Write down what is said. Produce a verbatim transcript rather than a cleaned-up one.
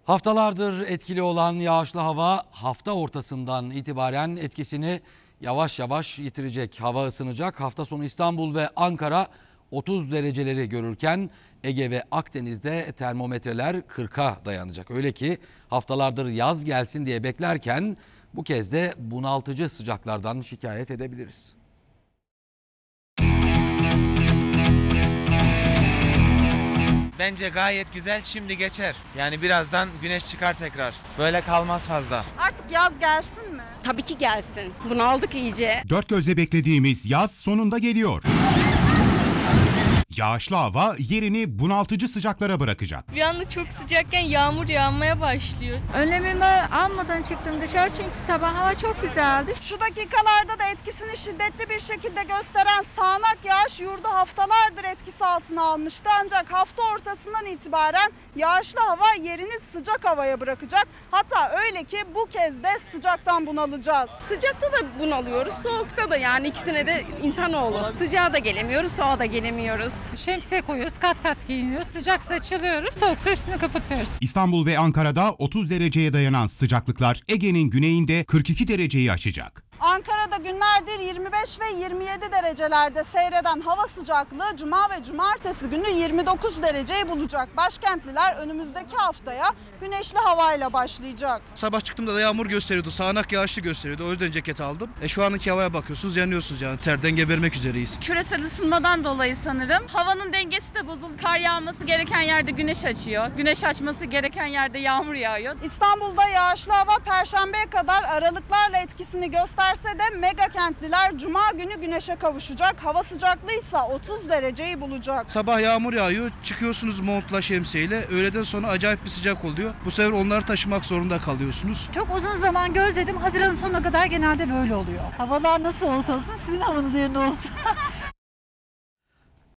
Haftalardır etkili olan yağışlı hava hafta ortasından itibaren etkisini yavaş yavaş yitirecek. Hava ısınacak. Hafta sonu İstanbul ve Ankara otuz dereceleri görürken Ege ve Akdeniz'de termometreler kırka dayanacak. Öyle ki haftalardır yaz gelsin diye beklerken bu kez de bunaltıcı sıcaklardan şikayet edebiliriz. Bence gayet güzel, şimdi geçer. Yani birazdan güneş çıkar tekrar. Böyle kalmaz fazla. Artık yaz gelsin mi? Tabii ki gelsin. Bunaldık iyice. Dört gözle beklediğimiz yaz sonunda geliyor. Yağışlı hava yerini bunaltıcı sıcaklara bırakacak. Bir anda çok sıcakken yağmur yağmaya başlıyor. Önlemimi almadan çıktım dışarı çünkü sabah hava çok güzeldi. Şu dakikalarda da etkisini şiddetli bir şekilde gösteren sağanak yağış yurdu haftalardır etkisi altına almıştı. Ancak hafta ortasından itibaren yağışlı hava yerini sıcak havaya bırakacak. Hatta öyle ki bu kez de sıcaktan bunalacağız. Sıcakta da bunalıyoruz, soğukta da, yani ikisine de insanoğlu. Sıcağa da gelemiyoruz, soğuğa da gelemiyoruz. Şemsiye koyuyoruz, kat kat giyiniyoruz, sıcaksa açılıyoruz, soğuksa üstünü kapatıyoruz. İstanbul ve Ankara'da otuz dereceye dayanan sıcaklıklar Ege'nin güneyinde kırk iki dereceyi aşacak. Ankara'da günlerdir yirmi beş ve yirmi yedi derecelerde seyreden hava sıcaklığı cuma ve cumartesi günü yirmi dokuz dereceyi bulacak. Başkentliler önümüzdeki haftaya güneşli havayla başlayacak. Sabah çıktığımda da yağmur gösteriyordu, sağanak yağışlı gösteriyordu. O yüzden ceket aldım. E şu anki havaya bakıyorsunuz, yanıyorsunuz yani. Terden gebermek üzereyiz. Küresel ısınmadan dolayı sanırım. Havanın dengesi de bozuldu. Kar yağması gereken yerde güneş açıyor. Güneş açması gereken yerde yağmur yağıyor. İstanbul'da yağışlı hava Perşembe'ye kadar aralıklarla etkisini gösterse de mega kentliler cuma günü güneşe kavuşacak. Hava sıcaklığı ise otuz dereceyi bulacak. Sabah yağmur yağıyor, çıkıyorsunuz montla, şemsiyeyle. Öğleden sonra acayip bir sıcak oluyor. Bu sefer onları taşımak zorunda kalıyorsunuz. Çok uzun zaman gözledim, Haziran sonuna kadar genelde böyle oluyor. Havalar nasıl olsa olsun sizin havanız yerinde olsun.